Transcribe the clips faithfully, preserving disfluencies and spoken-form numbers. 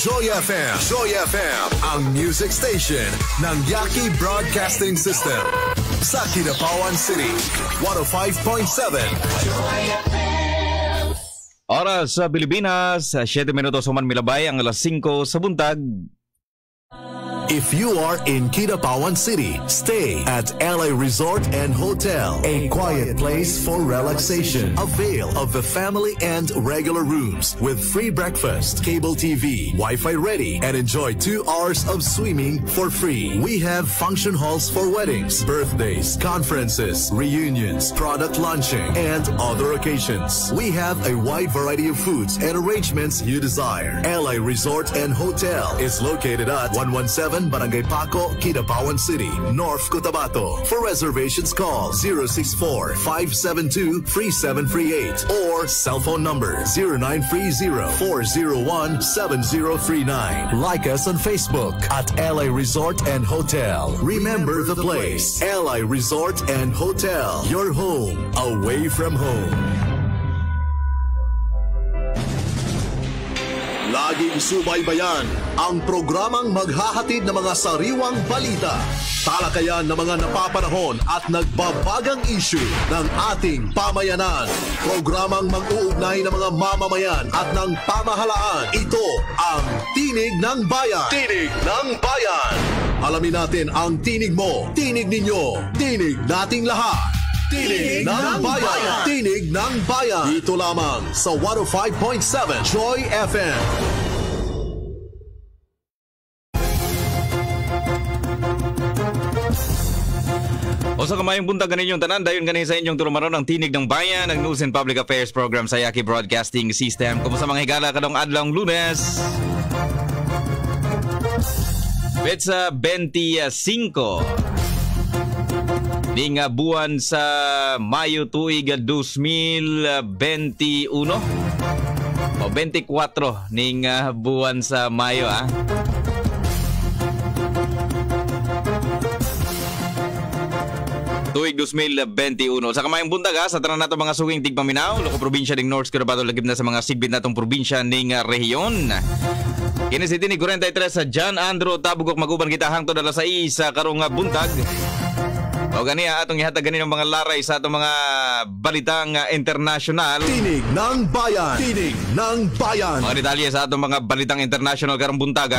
Joy F M. Joy F M, ang music station ng Yaki Broadcasting System. Sa Kidapawan City, one oh five point seven. Joy F M. Oras sa Pilipinas, siyete minutos human milabay ang alas singko sa buntag. If you are in Kidapawan City, stay at L A Resort and Hotel, a quiet place for relaxation. Avail of the family and regular rooms with free breakfast, cable T V, Wi-Fi ready, and enjoy two hours of swimming for free. We have function halls for weddings, birthdays, conferences, reunions, product launching, and other occasions. We have a wide variety of foods and arrangements you desire. L A Resort and Hotel is located at one one seven Barangay Paco, Kidapawan City, North Cotabato. For reservations, call zero six four, five seven two, three seven three eight or cell phone number zero nine three zero, four zero one, seven zero three nine. Like us on Facebook at L A Resort and Hotel. Remember the place, L A Resort and Hotel. Your home away from home. Laging subaybayan ang programang maghahatid ng mga sariwang balita, talakayan ng mga napapanahon at nagbabagang issue ng ating pamayanan. Programang mag-uugnay ng mga mamamayan at ng pamahalaan. Ito ang Tinig ng Bayan. Tinig ng Bayan. Alamin natin ang tinig mo, tinig ninyo, tinig nating lahat. Tinig ng Bayan. Tinig ng Bayan. Dito lamang sa one oh five point seven Joy F M. O sa kamayong buntag kaninyong tanan, dayon ganin sa inyong tulumaron ang Tinig ng Bayan, ang News and Public Affairs Program sa Yaki Broadcasting System. Kumusta mga higala kadong adlong Lunes? Petsa twenty-five. Ning buwan sa Mayo tuig two thousand twenty-one o twenty-four ning uh, buwan sa Mayo ah. Tuig two thousand twenty-one. Sa kamayang buntag ha, sa tanan nato mga suging tigpaminaw, loko probinsya ning North Cotabato lagip na sa mga sigbit natong probinsya ning uh, rehiyon. Kini si Tinig forty-three sa John Andrew Tabugok maguban kita hangtod alas sais sa karong uh, buntag. O gani atong ihatag ganin ng mga laray sa atong mga balitang uh, international. Tinig ng Bayan. Tinig ng Bayan. Mga detalye sa atong mga balitang international karong buntaga.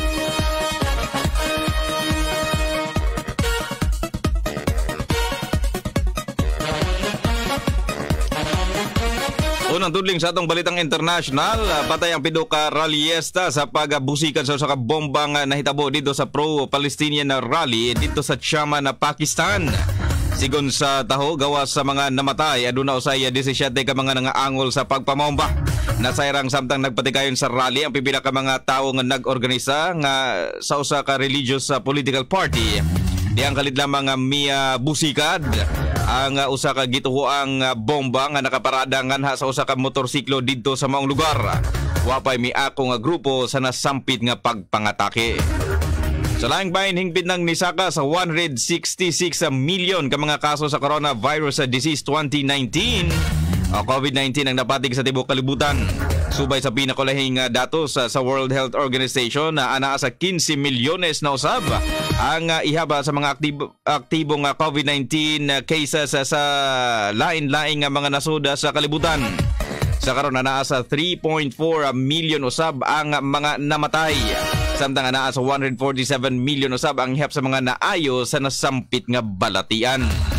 Unang tudling sa atong balitang international, uh, patay ang piduka rallyista sa pagbusikan sa usa ka bombang uh, nahitabo dito sa pro-Palestinian na rally dito sa Chama na Pakistan. Sigon sa taho, gawas sa mga namatay, aduna usay seventeen ka mga nangaangol sa pagpamomba. Nasayrang samtang nagpatikayon sa rally ang pipila ka mga tawo nga nag-organisa nga sa usa ka religious uh, political party. Diyang kalit lamang nga Mia Busikad ang uh, usa ka gituhoang uh, bomba nga nakaparada nganha sa usa ka motorsiklo didto sa maong lugar. Wapay miako nga grupo sa nasampit nga pagpangatake. Sa laing bahin hingpit nang nisaka sa one hundred sixty-six million ka mga kaso sa coronavirus disease twenty nineteen. O COVID nineteen ang napatig sa tibuok kalibutan. Subay sa pinakulahing uh, datos uh, sa World Health Organization na uh, anaa sa fifteen milyones na usab ang uh, ihaba sa mga aktibo, aktibong uh, COVID nineteen uh, cases uh, sa lain-laing uh, mga nasud sa kalibutan. Sa karon anaa sa three point four million usab ang uh, mga namatay. Samtang anaa sa one hundred forty-seven million usab ang ihap sa mga naayo sa nasampit nga balatian.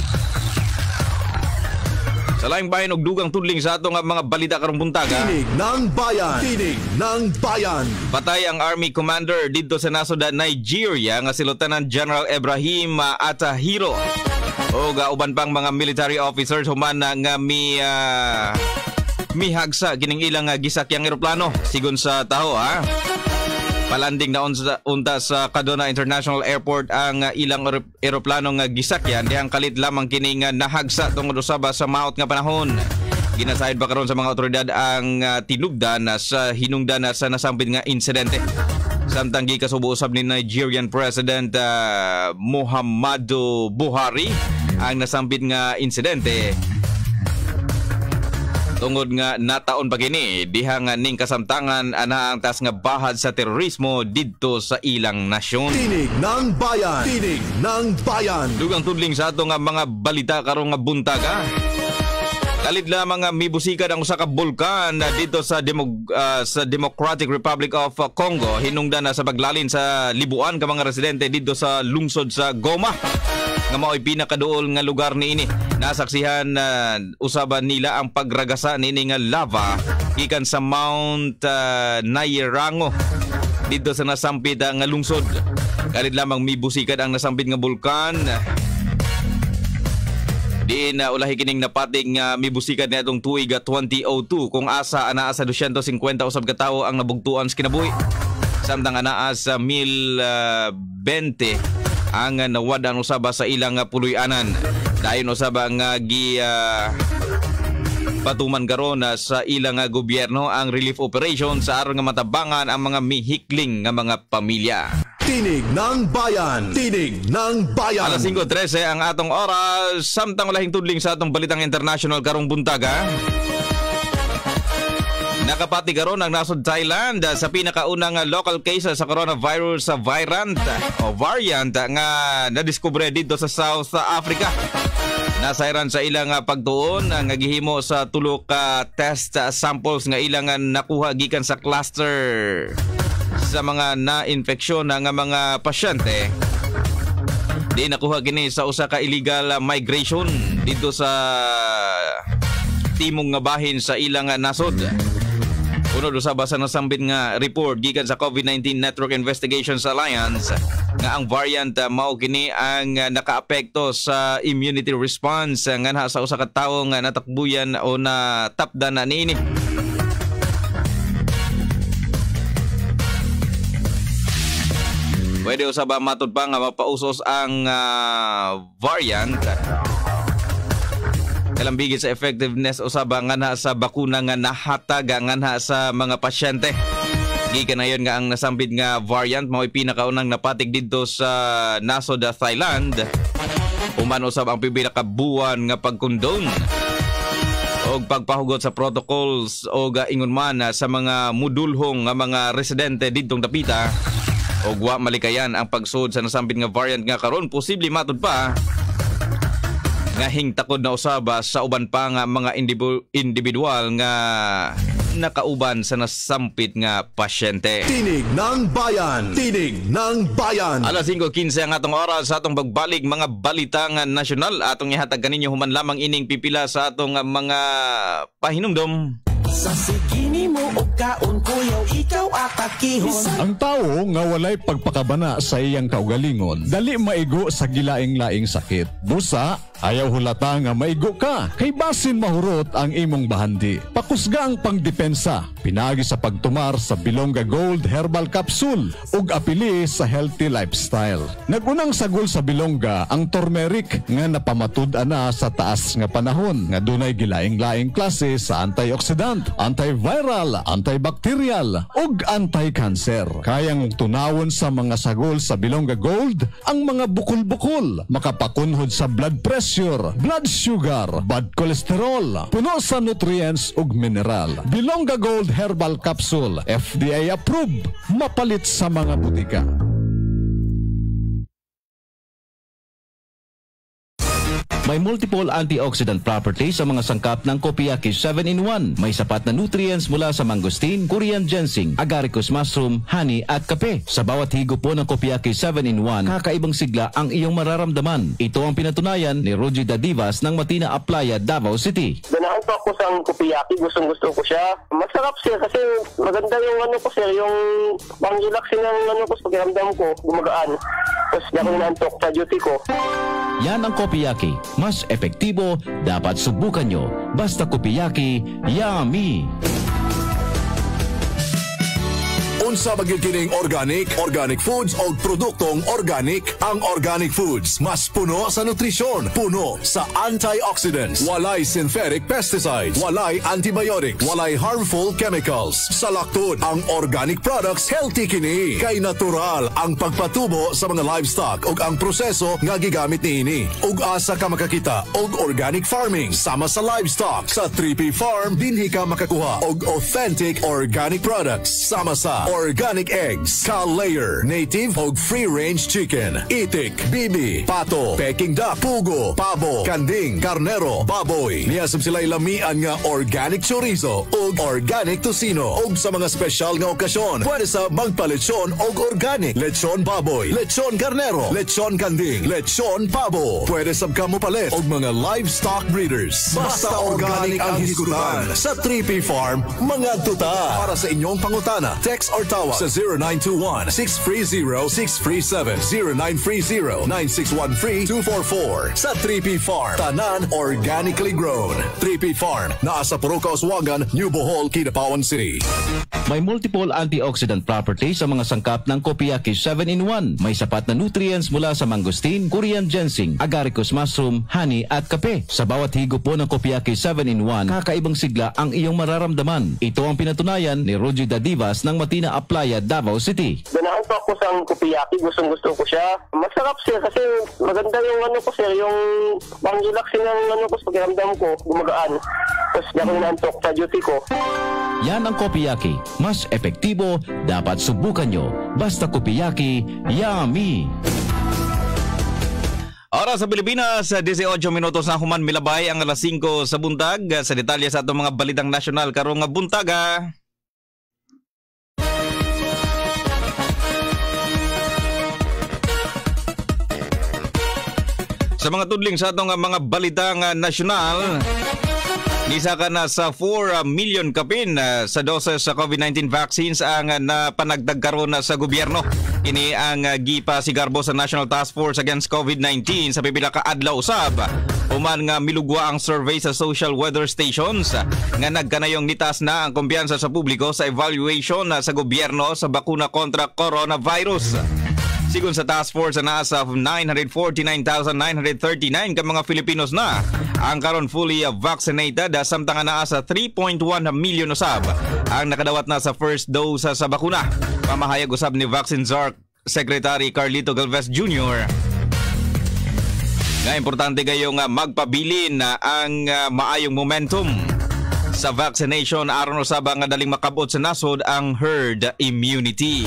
Sa laing bayan og dugang tudling sa ato nga mga balita karong buntaga. Tinig ng Bayan. Tinig ng Bayan. Patay ang Army Commander dito sa nasod Nigeria nga si Lieutenant General Ibrahim Atahiro. O uban pang mga military officers human nga mi uh, mihagsa kining ilang uh, gisakyang eroplano sigon sa taho ha. Palanding na unta, unta sa Kaduna International Airport ang uh, ilang eroplano nga gisakyan dihang kalit lamang kining uh, nahagsa tungod usaba sa maot nga panahon. Ginasayad pa karon sa mga otoridad ang uh, tinugdan uh, sa hinungdan uh, sa nasampit nga insidente. Samtang gikasubo usab ni Nigerian President uh, Muhammadu Buhari ang nasampit nga insidente. Tungod nga nataon pa kini diha nga ning kasamtangan ana ang tas nga bahad sa terorismo didto sa ilang nasyon. Tinig ng bayan. Tinig ng bayan. Dugang tudling sa ato nga mga balita karong nga buntaga. Kalit lamang nga mibusikan ang usa ka bulkan dito sa Demo, uh, sa Democratic Republic of Congo, hinungdan na sa paglalin sa libuan ka mga residente dito sa lungsod sa Goma. Nga mao'y pinakaduol nga lugar niini. Nasaksihan na uh, usaban nila ang pagragasa niini nga lava gikan sa Mount uh, Nairango dito sa nasampit uh, nga lungsod. Kalit lamang mibusikan ang nasampit nga bulkan. Diin na uh, ulahi kining napatig nga uh, mibusikan niya itong tuig uh, twenty oh two kung asa anaa sa two hundred fifty usab ka tawo ang nabugtuan sa kinabuhi. Samtang anaa sa one thousand twenty ang uh, nawadan usaba sa ilang uh, puloy-anan. Dayon usaba nga gi uh, patuman karon uh, sa ilang uh, gobyerno ang relief operation sa aron nga matabangan ang mga mihikling nga mga pamilya. Tinig ng bayan. Tinig ng bayan. Alas five thirteen ang atong oras. Samtang walahing tudling sa atong balitang international karong buntaga. Nakapati karon ang nasod Thailand sa pinakaunang local case sa coronavirus variant o variant nga nadiskubre dito sa South Africa. Nasairan sa ilang pagtuon nga gihimo sa tulo ka test samples nga ilang nakuha gikan sa cluster sa mga na-infeksyon nga mga pasyente. Di nakuha kini sa usa ka illegal migration dito sa timong nga bahin sa ilang nasod. Unod usaba sa nasambit nga report gikan sa COVID nineteen Network Investigations Alliance nga ang variant uh, mao kini ang uh, nakaapekto sa immunity response uh, nga sa usa ka tawo nga natakbuyan o na tapdan na niini. Pwede usaba matod pa nga mapausos ang uh, variant. Kalambigit sa effectiveness usaba nga na sa bakuna nga nahatag nga na sa mga pasyente. Gikan na yun nga ang nasambit nga variant mao'y pinakaunang napatig dito sa nasod Thailand. Uman usab ang pinakabuwan nga pagkondon o pagpahugot sa protocols o ingon man sa mga mudulhong nga mga residente ditong dapita. O wa malikayan ang pagsud sa nasambit nga variant nga karon posible matud pa nga hingtakod na usaba sa uban pa nga mga individual nga nakauban sa nasampit nga pasyente. Tinig ng bayan. Tinig ng bayan. Alas five fifteen ang atong oras sa atong pagbalik mga balita nga nasyonal. Atong ihatag kaninyo human lamang ining pipila sa atong mga pahinumdom. Sa sigini mo o kaon kuyaw, ikaw atakihon. Ang tao nga walay pagpakabana sa iyang kaugalingon, dali maigo sa gilaing-laing sakit. Busa, ayaw hulata nga maigo ka, kay basin mahurot ang imong bahandi. Pakusga ang pangdepensa, pinagi sa pagtumar sa Bilonga Gold Herbal Capsule ug apili sa healthy lifestyle. Nagunang sagol sa Bilonga ang turmeric nga napamatud ana sa taas nga panahon nga dunay gilaing-laing klase sa antioxidant, antiviral, antibacterial ug anti-cancer. Kayang tunawon sa mga sagol sa Bilonga Gold ang mga bukol-bukol, makapakunhod sa blood pressure, blood sugar, bad cholesterol, puno sa nutrients ug mineral. Bilonga Gold Herbal Capsule, F D A approved, mapalit sa mga butika. May multiple antioxidant properties sa mga sangkap ng Copiaquis seven in one. May sapat na nutrients mula sa mangosteen, Korean ginseng, agaricus mushroom, honey at kape. Sa bawat higo po ng Copiaquis seven in one, kakaibang sigla ang iyong mararamdaman. Ito ang pinatunayan ni Rogie Dadivas ng Matina Aplaya, Davao City. Ganahan po ako sa Copiaquis, gustong gusto ko siya. Masarap siya kasi maganda yung ano ko sir, yung pang-relax ng ano ko sa pakiramdam ko, gumagaan. Tapos di ako nantok sa duty ko. Yan ang Copiaquis. Mas epektibo, dapat subukan nyo. Basta Copiaquis, yummy! Unsa magyud kining organic? Organic foods o produktong organic. Ang organic foods mas puno sa nutrisyon, puno sa antioxidants, walay synthetic pesticides, walay antibiotics, walay harmful chemicals. Sa laktod, ang organic products healthy kini. Kay natural ang pagpatubo sa mga livestock ug ang proseso nga gigamit niini. Ug asa ka makakita og organic farming sama sa livestock. Sa three P Farm dinhi ka makakuha og authentic organic products sama sa organic eggs, cow-layer, native og free-range chicken, itik, bibi, pato, peking duck, pugo, pabo, kanding, karnero, baboy. Niyasab sila'y lamian nga organic chorizo ug organic tocino. Ug sa mga special nga okasyon, pwede sa magpalechon og organic, lechon baboy, lechon karnero, lechon kanding, lechon pabo. Pwede sab ka mo palit og mga livestock breeders. Basta organic ang hisgutan. Sa three P Farm, mga tuta. Para sa inyong pangutana, text or tawag sa zero nine two one, six three zero, six three seven, zero nine three zero, nine six one three, two four four. Sa three P Farm, tanan organically grown. three P Farm, naa sa Puruca, Oswagan, New Bohol, Kidapawan City. May multiple antioxidant properties sa mga sangkap ng Kopiaki seven in one. May sapat na nutrients mula sa mangosteen, Korean ginseng, agaricus mushroom, honey at kape. Sa bawat higop po ng Kopiaki seven in one, kakaibang sigla ang iyong mararamdaman. Ito ang pinatunayan ni Roger Dadivas ng Matina Aplaya, Davao City. Ganahan po ako sa Kopiaki, gustong gusto ko siya. Masarap sir kasi maganda yung ano ko sir, yung pang-relax ng ano ko, pakiramdam ko, gumagaan. Tapos di ako inaantok sa duty ko. Yan ang Kopiaki. Mas epektibo, dapat subukan nyo. Basta Kopiaki, yummy! Oras sa Pilipinas, eighteen minutos na human milabay ang alas singko sa buntag. Sa detalye sa atong mga balitang nasyonal karong buntaga. Sa mga tudling sa atong mga balitang nasyonal, nisa ka na sa four million kapin sa doses sa COVID nineteen vaccines ang napanagdag karon sa gobyerno. Ini ang gipa si Garbo sa National Task Force Against COVID nineteen sa pipila ka adlaw usab. Human nga milugwa ang survey sa social weather stations nga nagkanayong nitas na ang kumpiyansa sa publiko sa evaluation sa gobyerno sa bakuna kontra coronavirus. Sigun sa task force na nasa nine hundred forty-nine thousand nine hundred thirty-nine ka mga Filipinos na ang karon fully vaccinated, samtang naa sa three point one million usab ang nakadawat na sa first dose sa bakuna. Pamahayag usab ni Vaccine Czar Secretary Carlito Galvez Junior nga importante kayo nga magpabilin ang uh, maayong momentum sa vaccination aron usab nga daling makabot sa nasod ang herd immunity.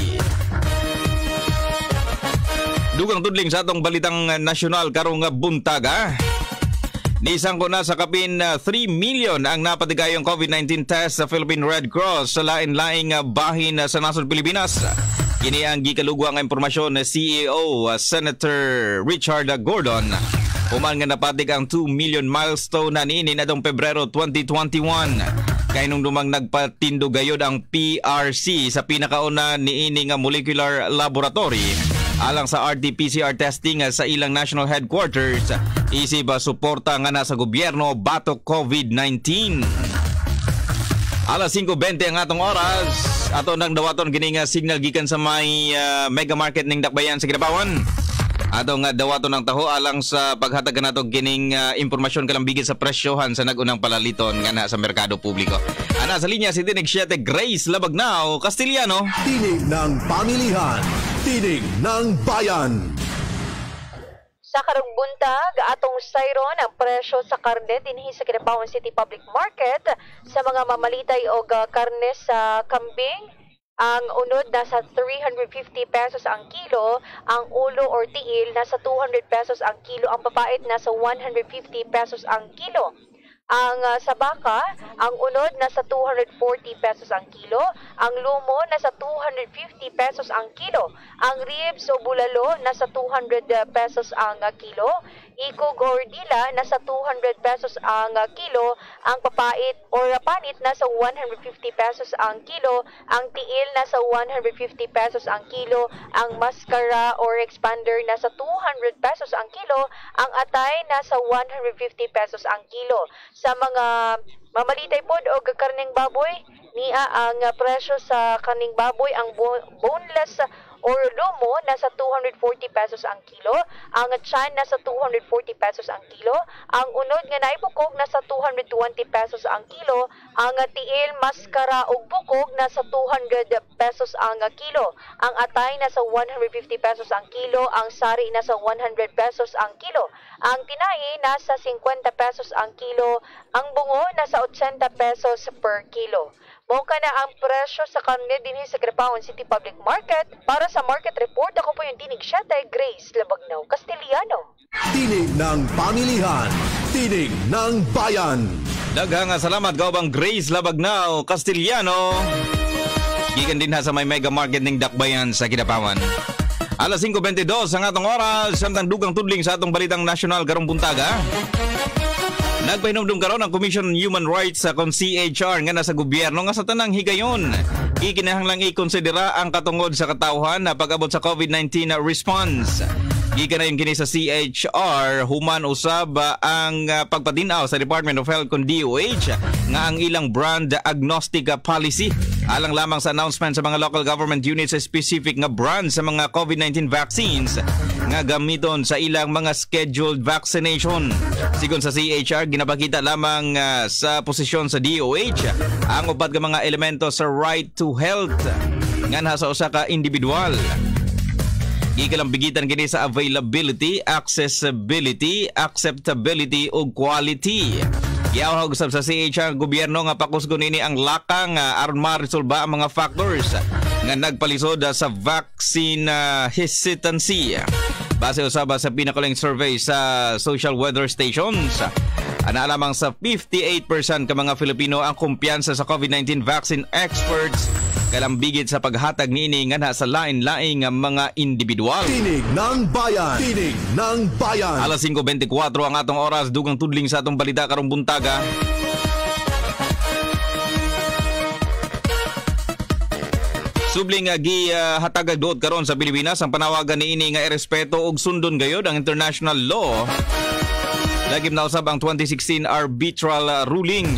Dugang tudling sa atong balitang nasyonal karong buntaga. Nisang ko na sa kapin three million ang napatigayong COVID nineteen test sa Philippine Red Cross sa lain-laing bahin sa nasod Pilipinas. Kini ang gikalugwa nga impormasyon na C E O Senator Richard Gordon. Human nga napatig ang two million milestone na niini nadong Pebrero twenty twenty-one. Kay nung dumang nagpatindo gayod ang P R C sa pinakauna niini nga molecular laboratory alang sa R T P C R testing sa ilang national headquarters, isip suporta nga nasa gobyerno batok COVID nineteen. Alas singko twenty ang atong oras. Ato nang dawaton kini nga signal gikan sa may uh, mega market ning Dakbayan sa Kidapawan. Ato nga dawaton ng taho alang sa paghatag nato kining uh, impormasyon kalambigit sa presyohan sa nagunang palaliton nga na sa merkado publiko. Ana sa linya si Tinig Siete Grace Labagnao Castellano. Tinig ng pamilihan. Tinig ng bayan. Sa karong buntag, atong sayron ang presyo sa karne dinhi sa Kidapawan City Public Market sa mga mamalitay o karne sa kambing. Ang unod nasa three hundred fifty pesos ang kilo, ang ulo or tiil nasa two hundred pesos ang kilo, ang papait nasa one hundred fifty pesos ang kilo. Ang uh, sa baka, ang unod nasa two hundred forty pesos ang kilo, ang lumo nasa two hundred fifty pesos ang kilo, ang ribs o bulalo nasa two hundred pesos ang uh, kilo, ikog or dila nasa two hundred pesos ang uh, kilo, ang papait or panit nasa one hundred fifty pesos ang kilo, ang tiil nasa one hundred fifty pesos ang kilo, ang mascara or expander nasa two hundred pesos ang kilo, ang atay nasa one hundred fifty pesos ang kilo. Sa mga mamalitay pod o karneng baboy, Niya ang uh, presyo sa kaning baboy, ang bo- boneless or lomo nasa two hundred forty pesos ang kilo, ang tiyan nasa two hundred forty pesos ang kilo, ang unod nga naibukog nasa two hundred twenty pesos ang kilo, ang tiil, maskara ug bukog nasa two hundred pesos ang kilo, ang atay nasa one hundred fifty pesos ang kilo, ang sari nasa one hundred pesos ang kilo, ang tinai nasa fifty pesos ang kilo, ang bungo nasa eighty pesos per kilo. Mao na ang presyo sa karne dinhi sa Kidapawan City Public Market. Para sa Market Report, ako po yung tinig siya, Grace Labagnaw Castellano. Tinig ng pamilihan, tinig ng bayan. Daghang salamat gawang Grace Labagnaw Castellano. Gikan din ha sa may mega market ning Dakbayan sa Kidapawan. Alas five twenty-two ang atong oras, samtang dugang tudling sa atong balitang nasyonal karong buntaga. Nagpahinumdum karon ang Commission on Human Rights sa kon C H R nga nasa gobyerno nga sa tanang higayon. Ikinahanglang ikonsidera ang katungod sa katawhan na pag-abot sa COVID nineteen response. Gikan na yung kini sa C H R, human usab ang uh, pagpatinaw sa Department of Health kon D O H nga ang ilang brand agnostic policy alang lamang sa announcement sa mga local government units sa specific nga brand sa mga COVID nineteen vaccines nga gamiton sa ilang mga scheduled vaccination. Sigon sa C H R, ginapakita lamang uh, sa posisyon sa D O H ang upat ka mga elemento sa right to health nga nasa usa ka individual. Ikalambigitan kini sa availability, accessibility, acceptability ug quality. Giawhag usab sa C H R gobyerno nga pakusgon ini ang lakang uh, aron ma-resolba ang mga factors nga nagpalisod uh, sa vaccine uh, hesitancy. Base usab sa pinakaling survey sa social weather stations, ana lamang sa fifty-eight percent ka mga Filipino ang kumpiyansa sa COVID nineteen vaccine experts kalambigit sa paghatag niini nga sa lain-laing mga individual. Tinig ng bayan, tinig ng bayan. Alas five twenty-four ang atong oras, dugang tudling sa atong balita karong buntaga. Subling nga gi uh, hatagag duot karon sa Pilipinas ang panawagan niini nga irespeto og sundon gayod ang international law. Lagim na usab ang twenty sixteen arbitral uh, ruling.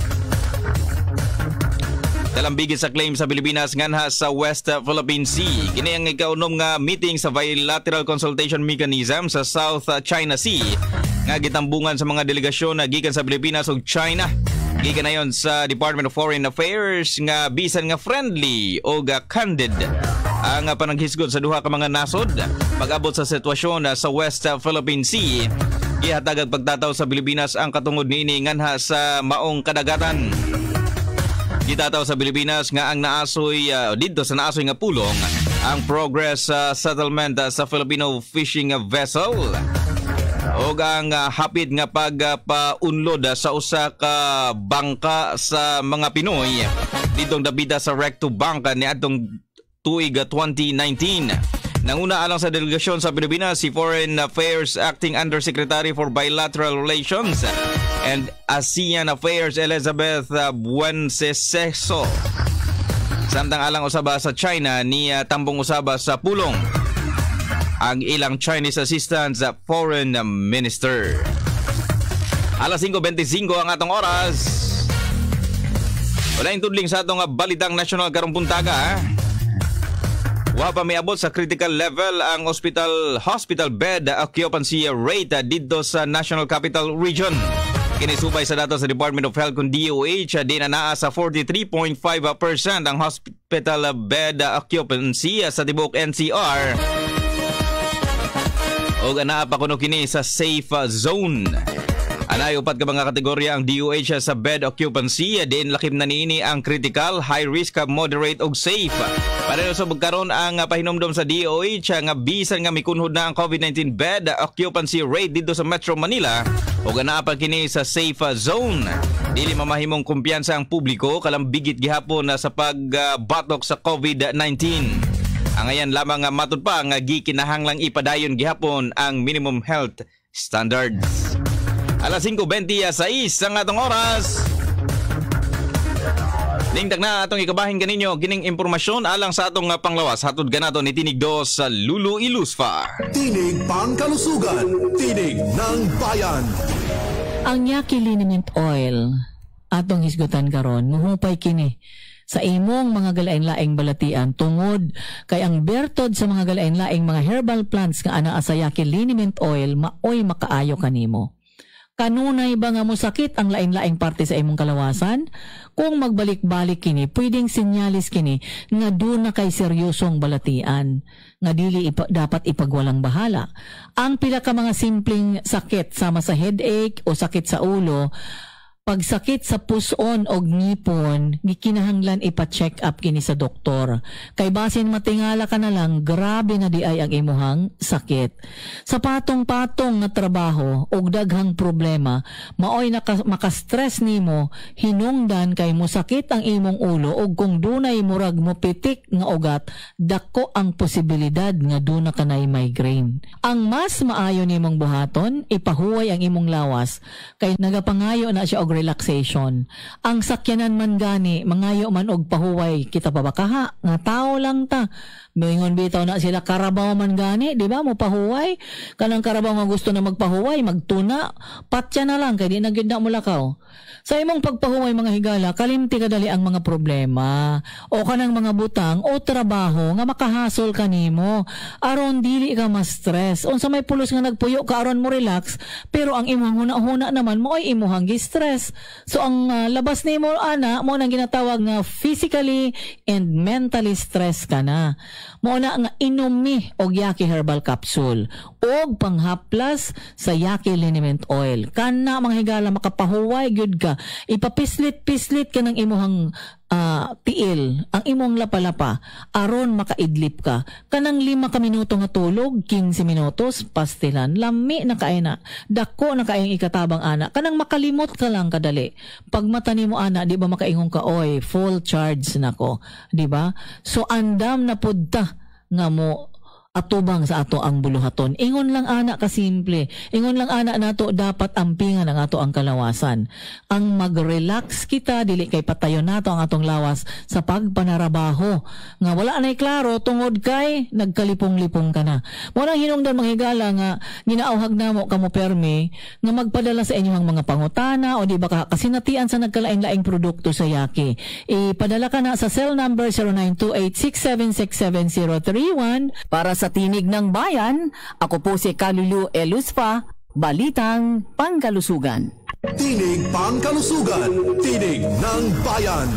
Kalambigit sa claim sa Pilipinas nganha sa West Philippine Sea. Kini ang ikaunom nga meeting sa bilateral consultation mechanism sa South China Sea nga gitambungan sa mga delegasyon na gikan sa Pilipinas ug China. Gikan na yon sa Department of Foreign Affairs nga bisan nga friendly o candid ang panaghisgod sa duha ka mga nasod pag-abot sa sitwasyon sa West Philippine Sea. Gihatag ang pagtataw sa Pilipinas ang katungod niini nganha sa maong kadagatan. Gitataw sa Pilipinas nga ang naasoy uh, dito sa naasoy nga pulong ang progress uh, settlement uh, sa Filipino fishing vessel o ang uh, hapit nga pagpaunlod uh, sa usa ka bangka sa mga Pinoy ditong dapita sa Recto Bangka ni atong tuig twenty nineteen. Nanguna alang sa delegasyon sa Pilipinas si Foreign Affairs Acting Undersecretary for Bilateral Relations and ASEAN Affairs Elizabeth Buenceseso. Samtang alang usaba sa China ni uh, tambong usaba sa pulong ang ilang Chinese Assistant Foreign Minister. Alas five twenty-five ang atong oras. Wala yung tudling sa atong balitang nasyonal karong buntaga. Wa pa miabot sa critical level ang hospital hospital bed occupancy rate dito sa National Capital Region. Kinisubay sa datos sa Department of Health kung D O H, di na naa sa forty-three point five percent ang hospital bed occupancy sa tibuok N C R. O naa pa kuno kini sa safe zone. Anay upat ka mga kategorya ang D O H sa bed occupancy, din lakip na niini ang critical, high risk, moderate ug safe. Para sa magkaroon ang pahinumdom sa D O H nga bisan nga mikunhod na ang COVID nineteen bed occupancy rate dito sa Metro Manila ug anaa pa kini sa safe zone. Dili mamahimong kumpiyansa ang publiko kalambigit gihapon na sa pagbatok sa COVID nineteen. Ang ayan lamang nga matud pa nga gikinahanglang ipadayon gihapon ang minimum health standards. Alas five twenty-six ang atong oras. Ningtag na atong ikabahin kaninyo gining impormasyon alang sa atong panglawas. Hatod ganato ni Tinig dos sa Lulu Ilusfa. Tinig pangkalusugan, tinig ng bayan. Ang Yaki Liniment Oil atong hisgutan karon, muhupay kini sa imong mga galain-laing balatian tungod kay ang bertod sa mga galain-laing mga herbal plants nga anaa sa Yaki liniment oil maoy makaayo kanimo. Kanunay ba nga mo sakit ang lain-laing parte sa imong kalawasan? Kung magbalik-balik kini, pwedeng sinyalis kini nga doon na kay seryosong balatian, nga dili ipa, dapat ipagwalang bahala. Ang pila ka mga simpleng sakit sama sa headache o sakit sa ulo, pagsakit sa puson o ngipon, gikinahanglan ipa-check up kini sa doktor. Kay basin matingala ka na lang, grabe na di ay ang imuhang sakit. Sa patong-patong nga trabaho o daghang problema, maoy naka, makastress nimo, hinungdan kay mo sakit ang imong ulo o kung dunay murag mo pitik nga ugat, dako ang posibilidad nga duna kanay migraine. Ang mas maayo nimong buhaton, ipahuway ang imong lawas, kay nagapangayo na siya og relaxation. Ang sakyanan man gani, mangayo man og pahuway, kita pa ba kaha? Nga tao lang ta. Mingon bitaw na sila karabaw man gani, di ba? Mo pahuway. Kanang karabaw nga gusto na magpahuway, magtuna, patya na lang, kay di na gyud na mo lakaw. Sa imong pagpahuway mga higala, kalimti kadali ang mga problema o kanang mga butang o trabaho nga makahasol kanimo aron dili ka ma-stress. Unsa may pulos nga nagpuyo ka aron mo relax, pero ang imong huna-huna naman mo ay imuhang gi-stress. So ang uh, labas nimo ana mo nang ginatawag nga physically and mentally stress ka na. Mo na nga inumi og Yaki herbal capsule og panghaplas sa Yaki liniment oil. Kana mga higala makapahuway gyud ka. Ipapislit-pislit ka ng imuhang uh, tiil, ang imong lapalapa, aron makaidlip ka. Kanang lima ka minuto nga tulog, quince minutos, pastilan, lami na kaina, dako na kaayong ikatabang ana, kanang makalimot ka lang kadali. Pag mata nimo ana, di ba makaingon ka, oy, full charge na ko, di ba? So andam na pudta nga mo atubang sa ato ang buluhaton. Ingon lang ana ka simple. Ingon lang ana nato dapat ampingan ang ato ang kalawasan. Ang mag-relax kita dili kay patayon nato ang atong lawas sa pagpanarabaho. Nga wala nay klaro tungod kay nagkalipong-lipong ka na. Mo nang hinungdan mga higala nga ginaauhag namo kamo permi nga magpadala sa inyong mga pangutana o di ba ka kasinatian sa nagkalain-laing produkto sa Yaki. Ipadala ka na sa cell number zero nine two eight six seven six seven zero three one para sa Tinig ng Bayan. Ako po si Kalulu Elusfa, Balitang Pangkalusugan. Tinig Pangkalusugan, Tinig ng Bayan.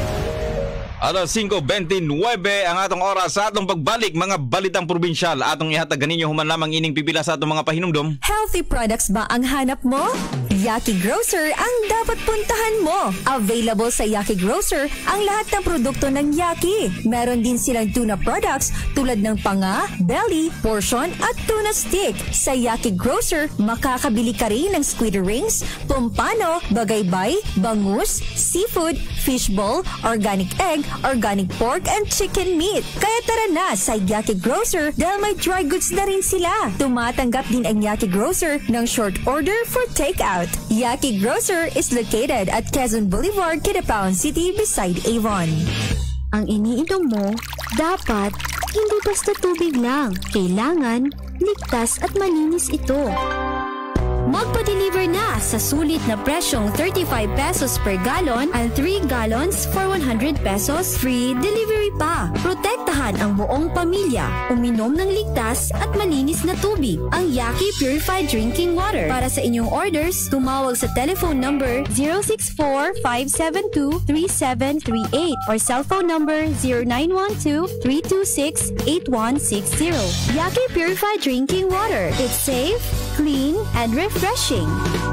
Alas five twenty-nine ang atong oras sa atong pagbalik mga balitang probinsyal. Atong ihatag ganinyo human lamang ining pipila sa atong mga pahinumdom. Healthy products ba ang hanap mo? Yaki Grocer ang dapat puntahan mo. Available sa Yaki Grocer ang lahat ng produkto ng Yaki. Meron din silang tuna products tulad ng panga, belly, portion at tuna stick. Sa Yaki Grocer, makakabili ka rin ng squid rings, pompano, bagaybay, bangus, seafood, fishball, organic egg, organic pork and chicken meat. Kaya tara na sa Yaki Grocer dahil may dry goods na rin sila. Tumatanggap din ang Yaki Grocer ng short order for takeout. Yaki Grocer is located at Quezon Boulevard, Kidapawan City beside Avon. Ang iniinom mo, dapat hindi basta tubig lang. Kailangan ligtas at malinis ito. Magpa-deliver na sa sulit na presyong thirty-five pesos per gallon and three gallons for one hundred pesos. Free delivery pa. Protektahan ang buong pamilya. Uminom ng ligtas at malinis na tubig. Ang Yaki Purified Drinking Water. Para sa inyong orders, tumawag sa telephone number zero six four five seven two three seven three eight or cellphone number zero nine one two three two six eight one six zero. Yaki Purified Drinking Water. It's safe, clean, and refreshing.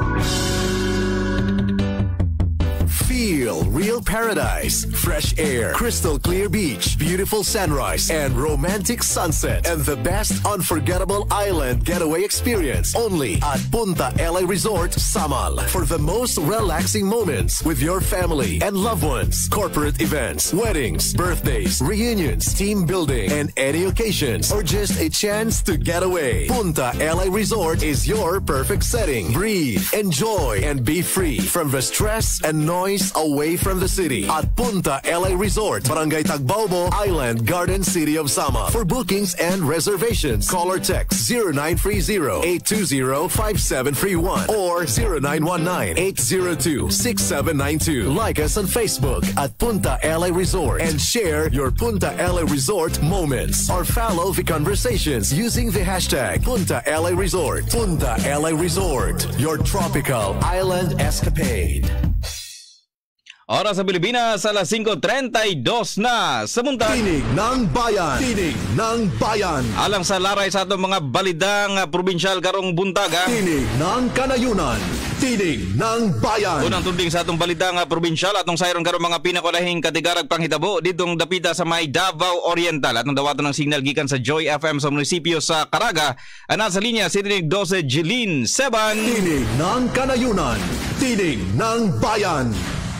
Feel real paradise, fresh air, crystal clear beach, beautiful sunrise, and romantic sunset, and the best unforgettable island getaway experience only at Punta L A Resort, Samal. For the most relaxing moments with your family and loved ones, corporate events, weddings, birthdays, reunions, team building, and any occasions, or just a chance to get away. Punta L A Resort is your perfect setting. Breathe, enjoy, and be free from the stress and noise minutes away from the city at Punta L A Resort, Barangay Tagbaobo Island Garden, City of Sama. For bookings and reservations, call or text zero nine three zero, eight two zero, five seven three one or zero nine one nine, eight zero two, six seven nine two. Like us on Facebook at Punta L A Resort and share your Punta L A Resort moments or follow the conversations using the hashtag Punta L A Resort. Punta L A Resort, your tropical island escapade. Oras sa Pilipinas, alas singko trenta y dos na. Samuntang Tinig ng Bayan. Tinig ng Bayan. Alang sa laray sa atong mga balidang uh, probinsyal karong buntaga. Tinig ng Kanayunan. Tinig ng Bayan. Unang tunding sa atong balidang uh, probinsyal atong sayron karong mga pinakulahing katigarag panghitabo ditong dapita sa may Davao Oriental. Atong dawaton ng signal gikan sa Joy F M sa munisipyo sa Caraga. Ana sa linya si Tinig twelve Jeline Seban. Tinig ng Kanayunan. Tinig ng Bayan.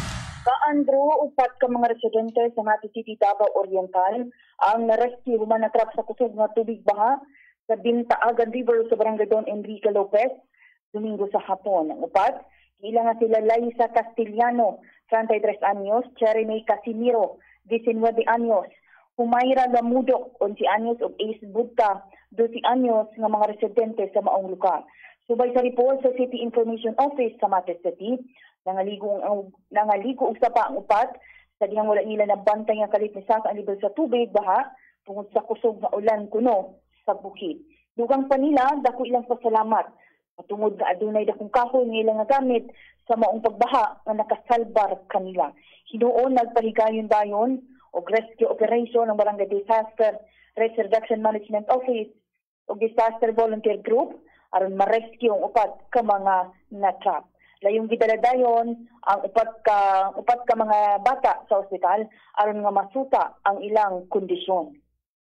Kaandro, upat ka mga residente sa Mati City, Davao Oriental ang na-rescue human natrap sa kusog nga tubig baha sa Bintaagan River sa Barangay Don Enrique Lopez Domingo sa hapon. Ang upat, ilang nga sila Laisa Castellano, thirty-tres anyos, Cheremy Casimiro, nineteen anyos, Humayra Lamudok, eleven anyos, ug Ace Budta, twelve anyos nga mga residente sa maong lugar. Subay sa report sa City Information Office sa Mati City, nangaligo ang nangaligo usa pa ang upat sa dihang wala nila nabantay nga kalit ni sa ang level sa tubig baha tungod sa kusog nga ulan kuno sa bukid. Dugang pa nila dako ilang pasalamat tungod nga adunay dakong kahoy nga ilang nga gamit sa maong pagbaha nga nakasalbar kanila. Hinuon nagpahigayon dayon og rescue operation ng Barangay Disaster Risk Reduction Management Office o Disaster Volunteer Group aron ma-rescue ang upat ka mga na-trap. Layong gidaladayon ang upat ka upat ka mga bata sa ospital aron nga masuta ang ilang kondisyon.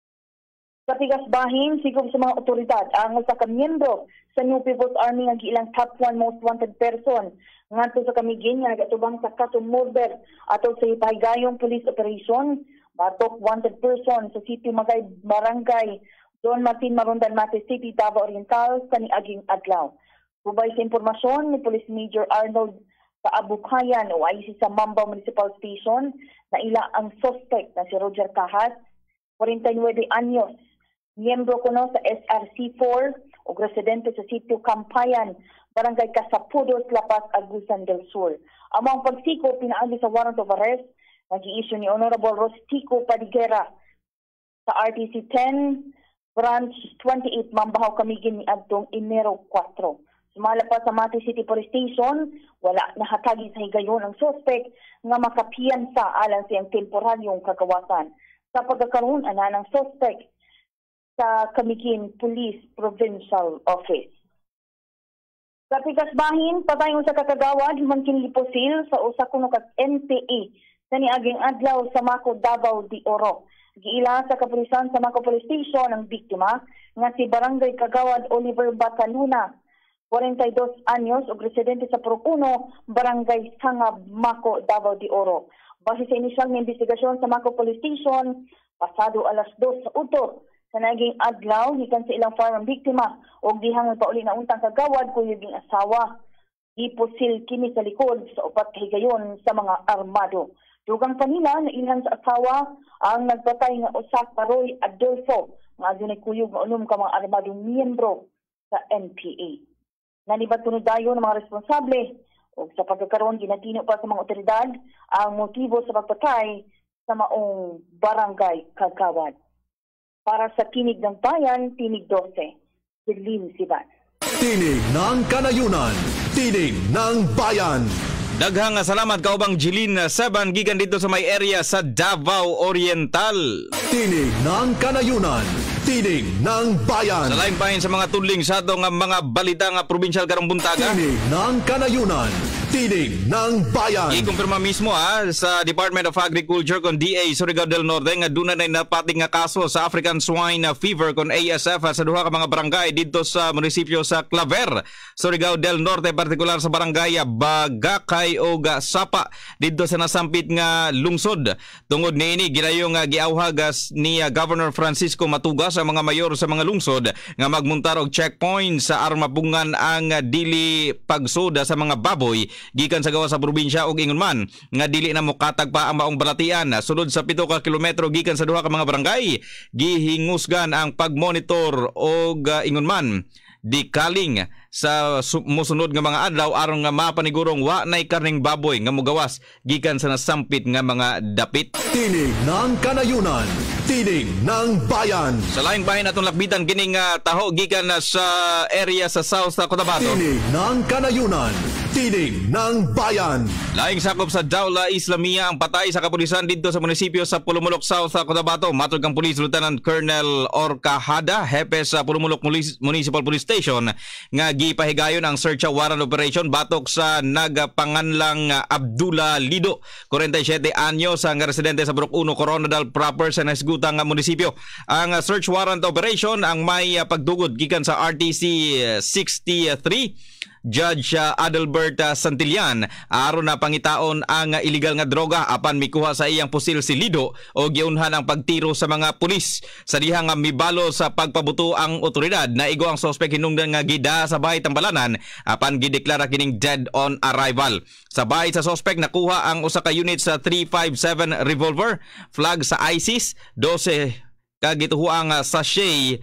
Sa tigas bahin, siguro sa mga otoridad, ang usa ka miyembro sa New People's Army nga giilang top one most wanted person ngadto sa Camiguin nga nagatubang sa Caton Murder atol sa ipahigayong police operation batok wanted person sa City Magay Barangay Don Martin Marundan Mati City, Davao Oriental sa niaging adlaw. Subay sa impormasyon ni Police Major Arnold sa Abukayan o I C sa Mambao Municipal Station na ila ang suspect na si Roger Cajas, forty-nine anyos, miyembro kuno sa S R C four o residente sa sitio Kampayan, Barangay Casapudos, Lapas, Agusan del Sur. Amang pagsiko pinaagi sa warrant of arrest nag-i-issue ni Honorable Rostico Padiguera sa R T C ten Branch twenty-eight Mambahaw Camiguin ni adtong Enero four. Sumala pa sa Mati City Police Station, wala nahatagi sa higayon ang suspect nga makapiyansa alang siyang temporaryong kagawasan. Sa pagkakaroon, ana ng suspect sa Camiguin Police Provincial Office. Sa Pigasbahin, patayon sa kakagawad, human kiniliposil sa usa kuno kag N P A sa niaging adlaw sa Mako, Davao de Oro. Giila sa kapulisan sa Mako Police Station ang biktima nga si Barangay Kagawad Oliver Bataluna, forty-two anyos ug residente sa Procuno, Barangay Sangab, Mako, Davao de Oro. Base sa inisyal nga investigasyon sa Mako Police Station, pasado alas dos sa uto sa naging adlaw gikan sa ilang farm biktima ug dihang pauli na untang kagawad kuyog ging asawa. Ipusil kini sa likod sa upat ka higayon sa mga armado. Dugang pa nila na ilan sa asawa ang nagpatay nga usa ka Roy Adolfo nga adunay kuyog nga unom ka mga armadong miyembro sa N P A. Nanibat tunod dayon ng mga responsable o sa pagkakaroon ginatino pa sa mga otoridad ang motibo sa pagpatay sa maong Barangay Kagawad. Para sa Tinig ng Bayan, Tinig twelve, Jeline Seban. Tinig ng Kanayunan, Tinig ng Bayan. Daghang salamat kaubang Jeline Seban gikan dito sa may area sa Davao Oriental. Tinig ng Kanayunan, Tinig ng Bayan. Sa lain pahin sa mga tudling sa atong mga balita nga probinsyal karong buntaga. Tinig ng Kanayunan, Tinig ng Bayan. I-kumpirma mismo ha, sa Department of Agriculture kon D A Surigao del Norte nga duna na napating nga kaso sa African Swine Fever kon A S F sa duha ka mga barangay dito sa munisipyo sa Claver, Surigao del Norte, partikular sa barangay Bagakay o Sapa dito sa nasampit nga lungsod. Tungod niini ginayong nga giawhagas ni Governor Francisco Matuga sa mga mayor sa mga lungsod nga magmuntar og checkpoint sa armapungan ang dili pagsoda sa mga baboy gikan sa gawa sa probinsya ug ingon man nga dili na mokatag pa ang maong balatian. Sulod sa pito ka kilometro gikan sa duha ka mga barangay, gihingusgan ang pagmonitor og uh, ingon man di kaling sa musunod nga mga adlaw aron nga mapanigurong wa nay karning baboy nga mogawas gikan sa nasampit nga mga dapit. Tinig ng kanayunan, tinig ng bayan. Sa laing bahin atong lakbitan kining uh, taho gikan na sa area sa South sa Cotabato. Tinig ng kanayunan, tinig ng bayan. Laing sakop sa Dawla Islamia ang patay sa kapulisan dito sa munisipyo sa Pulumulok South sa Cotabato. Matod kang Police Lieutenant Colonel Orcahada, hepe sa Pulumulok Municipal Police Station, nga gipahigayon ang search warrant operation batok sa nagapanganlang Abdullah Lido, forty-seven anyos, ang residente sa Burok one Coronadal proper sa nasgutang munisipyo. Ang search warrant operation ang may pagdugod gikan sa R T C sixty-three Judge uh, Adelbert uh, Santillan aron na pangitaon ang uh, illegal nga droga apan mikuha sa iyang pusil si Lido o giunhan ang pagtiro sa mga pulis. Sa dihang uh, mibalo sa pagpabuto ang otoridad na igo ang suspect hinungdan nga gida sa bahay Tambalanan apan gideklara kining dead on arrival. Sa bahay sa suspect nakuha ang usa ka unit sa three fifty-seven revolver, flag sa ISIS, twelve kagituhuang uh, sachet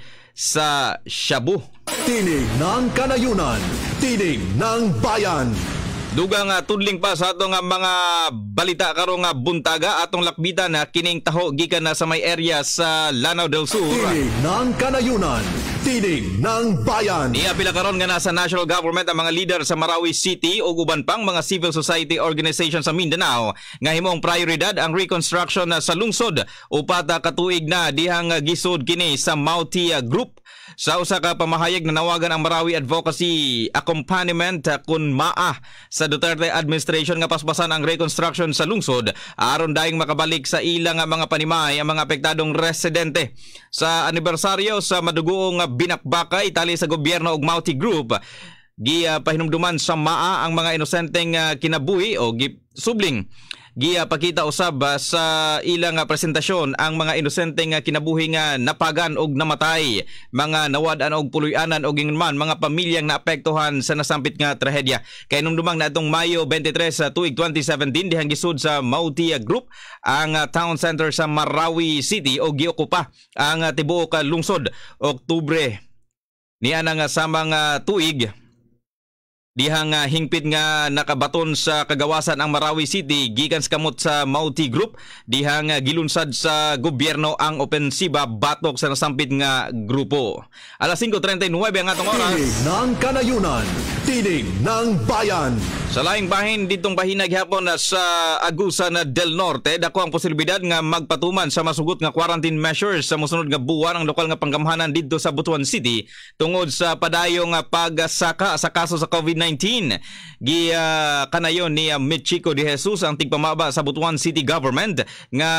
sa shabu. Tinig ng kanayunan, tinig ng bayan. Dugang uh, tudling pa sa atong uh, mga balita karong uh, buntaga atong lakbitan na uh, kining taho gikan na sa may area sa Lanao del Sur. Tinig ng kanayunan, tinig ng bayan. Niapila karon nga nasa national government ang mga leader sa Marawi City o uban pang mga civil society organization sa Mindanao nga himong prioridad ang reconstruction uh, sa lungsod upat uh, katuig na dihang uh, gisud kini sa Mauti uh, Group. Sa usa ka pamahayag na nawagan ang Marawi Advocacy Accompaniment uh, kun maa sa Duterte administration nga paspasan ang reconstruction sa lungsod aron daing makabalik sa ilang mga panimay ang mga apektadong residente. Sa anibersaryo sa madugoong binakbakay tali sa gobyerno ug Mauti Group, gi uh, pahinumduman sa maa ang mga inosenteng uh, kinabuhi o gi subling Giya pakita usab sa ilang presentasyon ang mga inosenteng kinabuhi nga napagan og namatay, mga nawad-an og puloy-anan og ingon man mga pamilyang naapektuhan sa nasampit nga trahedya. Kay nung dumang na atong Mayo twenty-three sa tuig twenty seventeen dihang gisud sa Mauti Group ang town center sa Marawi City o giokupa ang tibuok lungsod. Oktubre niya nga samang tuig dihang uh, hingpit nga nakabaton sa kagawasan ang Marawi City gikan sa kamot sa Mauti Group dihang uh, gilunsad sa gobyerno ang opensiba batok sa nasampit nga grupo. Alas five thirty-nine ang atong oras. Tinig ng kanayunan, tinig ng bayan. Sa laing bahin ditong bahinag hapon na sa Agusan del Norte, dako ang posibilidad nga magpatuman sa masugot nga quarantine measures sa mosunod nga buwan ang lokal nga panggamhanan didto sa Butuan City tungod sa padayong pagsaka sa kaso sa COVID nineteen. Gi uh, kanayon ni uh, Michiko de Jesus ang tigpamaba sa Butuan City Government nga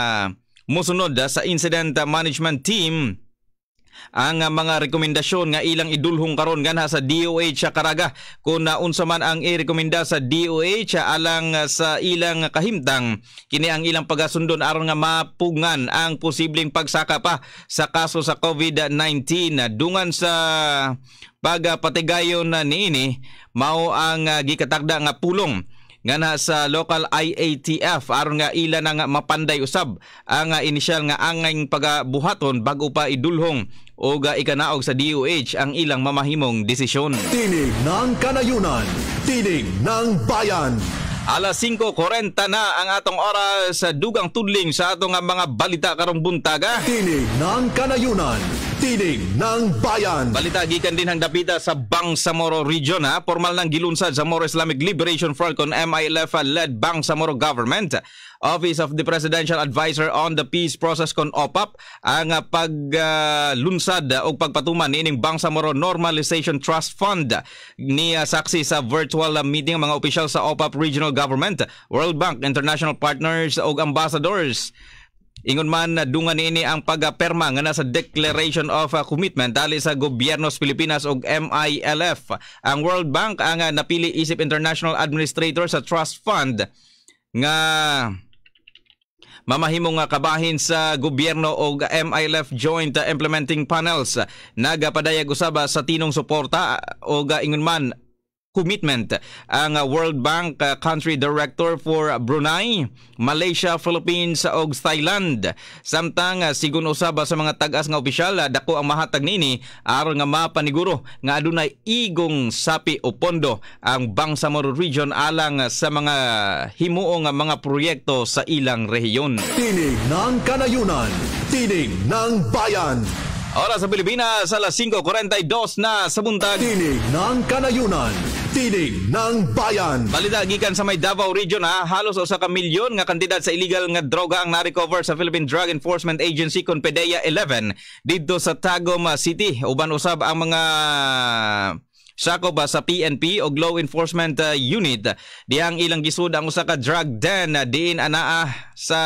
mosunod uh, sa incident management team ang uh, mga rekomendasyon nga ilang idulhong karon ganha sa D O H sa Caraga kung uh, unsa man ang irekomenda sa D O H uh, alang uh, sa ilang kahimtang kini ang ilang pagasundon aron nga mapugngan ang posibleng pagsaka pa sa kaso sa COVID nineteen. Dungan sa pagpatigayon na niini mao ang uh, gikatakda nga pulong nga na sa local I A T F aron nga ila na nga mapanday usab ang uh, inisyal nga angay pagabuhaton bago pa idulhong o uh, ikanaog sa D O H ang ilang mamahimong desisyon. Tinig ng kanayunan, tinig ng bayan. Alas five forty na ang atong oras sa dugang tudling sa atong mga balita karong buntaga. Tinig ng kanayunan, tinig ng bayan. Balita gikan din ang dapita sa Bangsamoro Region ha. Formal nang gilunsad sa Moro Islamic Liberation Front kon M I L F-led Bangsamoro Government. Office of the Presidential Advisor on the Peace Process kon O P A P ang uh, paglunsad uh, o pagpatuman niining Bangsamoro Normalization Trust Fund ni uh, saksi sa virtual uh, meeting mga opisyal sa O P A P Regional Government, World Bank, international partners o ambassadors. Ingon man dungan niini ang pagperma nga nasa Declaration of uh, Commitment dali sa gobyernos Pilipinas ug M I L F. Ang World Bank ang uh, napili isip international administrator sa Trust Fund nga mamahimong nga kabahin sa gobyerno o M I L F Joint Implementing Panels. Nagapadayag usaba sa tinong suporta o ingon man commitment ang World Bank Country Director for Brunei, Malaysia, Philippines ug Thailand. Samtang sigun usab sa mga tag-as nga opisyal dako ang mahatag nini aron nga mapaniguro nga adunay igong sapi o pondo ang Bangsamoro Region alang sa mga himuong mga proyekto sa ilang rehiyon. Tinig ng Kanayunan, tinig ng bayan. Oras sa Pilipinas, alas singko kuwarenta y dos na sa buntag. Tinig ng Kanayunan, tinig ng bayan. Balita gikan sa may Davao Region ha, halos usa ka milyon nga kandidat sa illegal nga droga ang na-recover sa Philippine Drug Enforcement Agency kon PDEA eleven didto sa Tagum City. Uban usab ang mga sakop sa P N P o Law Enforcement uh, Unit. Diyang ilang gisud ang usa ka drug den uh, diin anaa sa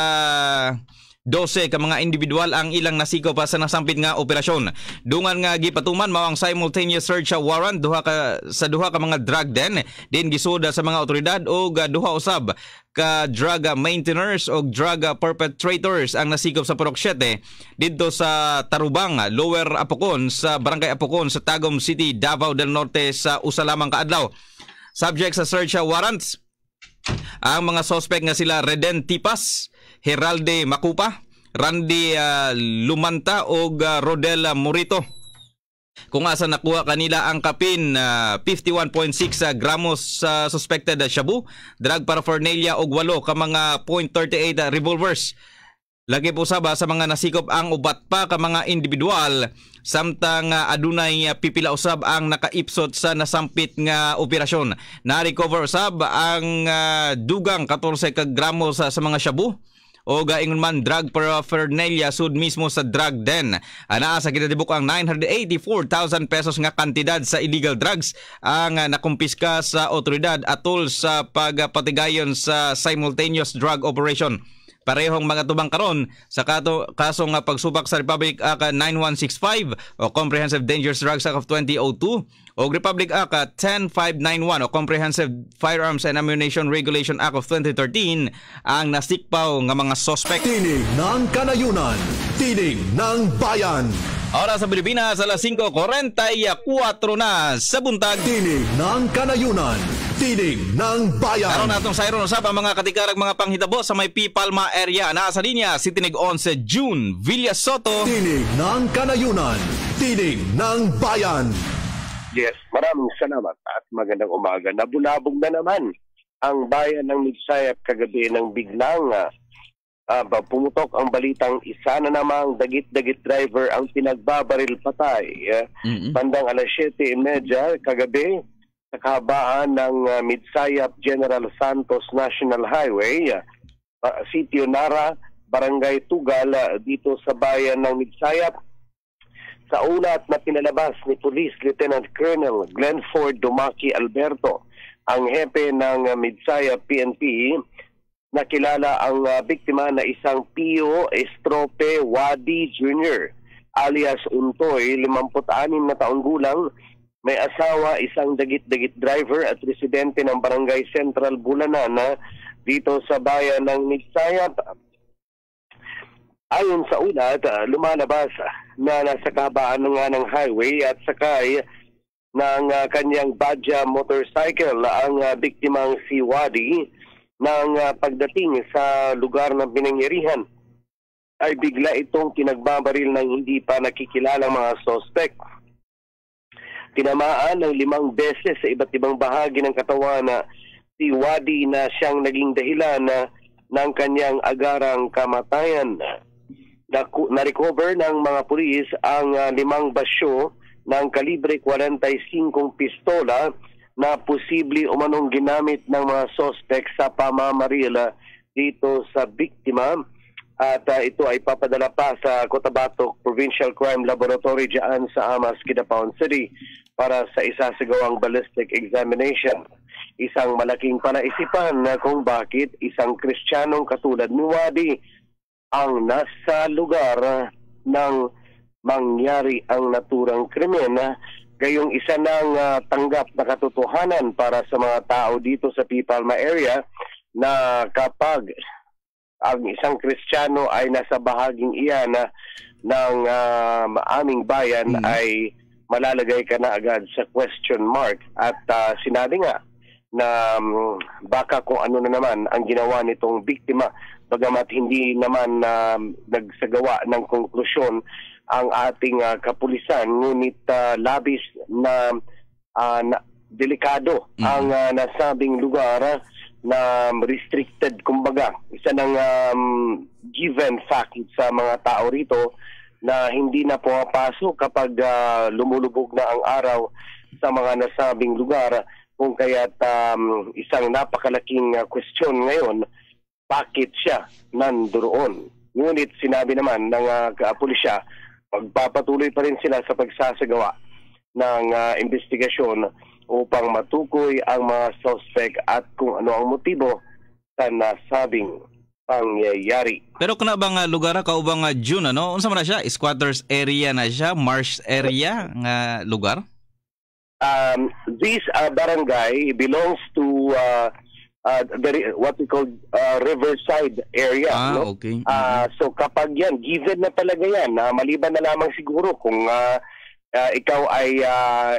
twelve ka mga individual ang ilang nasiko pa sa nasampit nga operasyon. Dungan nga gipatuman mao ang simultaneous search warrant duha ka sa duha ka mga drug den din gisud sa mga otoridad og duha usab ka drug maintainers o drug perpetrators ang nasikop sa Purok seven didto sa Tarubang, Lower Apocon sa Barangay Apocon sa Tagum City, Davao del Norte sa usa lamang ka adlaw. Subject sa search warrants ang mga suspect nga sila Reden Tipas, Heralde Makupa, Randy uh, Lumanta o uh, Rodel Morito. Kung asa nakuha kanila ang kapin uh, fifty-one point six uh, gramos sa uh, suspected uh, shabu, drug paraphernalia og walo ka mga point three eight uh, revolvers. Lagi po saba sa mga nasikop ang ubat pa ka mga individual samtang uh, adunay uh, pipila usab ang nakaipsot sa nasampit nga operasyon. Na-recover usab ang uh, dugang fourteen ka gramos uh, sa mga shabu o gaingon man drug paraphernalia sud mismo sa drug den. Anaa sa kinatibuk ang nine hundred eighty-four thousand pesos nga kantidad sa illegal drugs ang uh, nakumpiska sa otoridad atol sa pagpatigayon sa simultaneous drug operation. Parehong mga tubang karon sa kato, kaso nga pagsubak sa Republic Act nine one six five o Comprehensive Dangerous Drugs Act of twenty oh two o Republic Act ten five nine one o Comprehensive Firearms and Ammunition Regulation Act of twenty thirteen ang nasikpaw nga mga suspect. Tinig ng Kanayunan, tinig ng bayan. Oras sa Pilipinas, alas singko kuwarenta y kuwatro na sa buntag. Tinig ng Kanayunan, tinig ng bayan. Karon natong sayron usab ang mga katikarag mga panghitabo sa may P. Palma area. Naa sa linya si Tinig eleven June Villa Soto. Tinig ng Kanayunan, tinig ng bayan. Yes, maraming salamat at magandang umaga. Nabulabog na naman ang bayan ng Midsayap kagabi ng biglang uh, uh, pumutok ang balitang isa na namang dagit-dagit driver ang pinagbabaril patay. Uh, mm-hmm. Bandang alas siyete thirty kagabi sa kahabaan ng uh, Midsayap General Santos National Highway, uh, uh, Sitio Nara, Barangay Tugal, uh, dito sa bayan ng Midsayap. Sa ulat na pinalabas ni Police Lieutenant Colonel Glenford Dumaki Alberto, ang hepe ng uh, Midsayap P N P, nakilala ang uh, biktima na isang Pio Estrope Wadi Junior alias Untoy, fifty-six na taong gulang, may asawa, isang dagit-dagit driver at residente ng Barangay Central Bulanana dito sa bayan ng Midsayap. Ayon sa ulat, uh, lumalabas na nasa kahabaan nga ng highway at sakay ng uh, kanyang Badja motorcycle ang uh, biktimang si Wadi. Nang uh, pagdating sa lugar ng pinangyarihan ay bigla itong kinagbabaril ng hindi pa nakikilalang mga suspect. Tinamaan ng limang beses sa iba't ibang bahagi ng katawan na si Wadi na siyang naging dahilan na ng kanyang agarang kamatayan. Na-recover ng mga pulis ang uh, limang basyo ng kalibre forty-five pistola na posible umanong ginamit ng mga suspect sa pamamaril dito sa biktima. At uh, ito ay papadala pa sa Cotabato Provincial Crime Laboratory dyan sa Amas, Kidapawan City para sa isasagawang ballistic examination. Isang malaking panaisipan na kung bakit isang Kristiyanong katulad ni Wadi ang nasa lugar ng mangyari ang naturang krimen. Gayong isa ng uh, tanggap na katotohanan para sa mga tao dito sa P. Palma area na kapag ang isang Kristiyano ay nasa bahaging iyan na ng uh, aming bayan mm. ay malalagay ka na agad sa question mark. At uh, sinabi nga na um, baka kung ano na naman ang ginawa nitong biktima, bagamat hindi naman uh, nagsagawa ng konklusyon ang ating uh, kapulisan, ngunit uh, labis na, uh, na delikado mm-hmm. ang uh, nasabing lugar uh, na restricted, kumbaga. Isa ng um, given fact sa mga tao rito na hindi na pumapasok kapag uh, lumulubog na ang araw sa mga nasabing lugar, kung kaya't um, isang napakalaking uh, question ngayon, bakit siya nandoon? Ngunit sinabi naman ng uh, pulisya, magpapatuloy pa rin sila sa pagsasagawa ng uh, investigasyon upang matukoy ang mga suspect at kung ano ang motibo sa nasabing pangyayari. Pero kuna bang uh, lugar ka ubang uh, June, ano? Unsa man na siya? Squatters area na siya? Marsh area nga lugar? Um, this uh, barangay belongs to uh, uh, the, what we call uh, Riverside area. Ah, no? okay. Uh, so kapag yan, given na talaga yan, uh, maliban na lamang siguro kung uh, uh, ikaw ay uh,